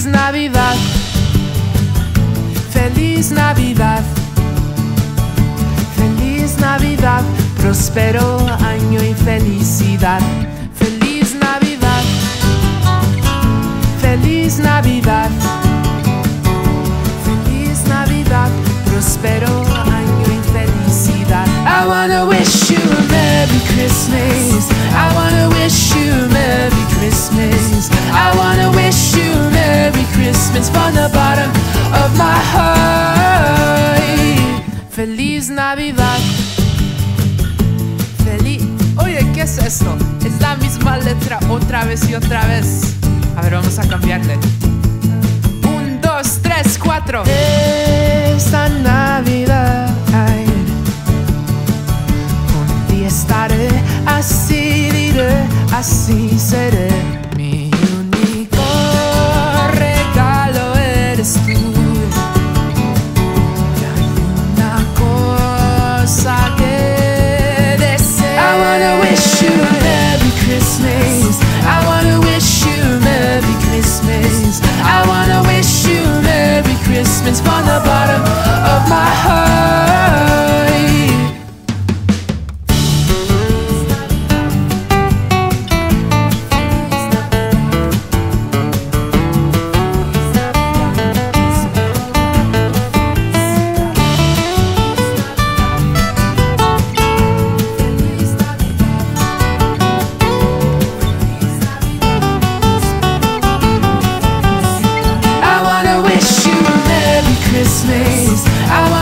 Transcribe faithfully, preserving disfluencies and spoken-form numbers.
Feliz Navidad, Feliz Navidad, Feliz Navidad, próspero año y felicidad. Feliz Navidad, Feliz Navidad, Feliz Navidad, próspero año y felicidad. I wanna wish you a Merry Christmas. I wanna wish you a Merry Christmas. I wanna wish you a Merry Christmas from the bottom of my heart. Feliz Navidad. Feliz. Oye, ¿qué es esto? Es la misma letra otra vez y otra vez. A ver, vamos a cambiarle. Un, dos, tres, cuatro. Esta Navidad contigo estaré, así diré, así seré. Mi único regalo eres tú. Y hay una cosa que deseo. I wanna wish you a Merry Christmas. I wanna wish you a Merry Christmas. I wanna wish you a Merry Christmas from the bottom of my heart. I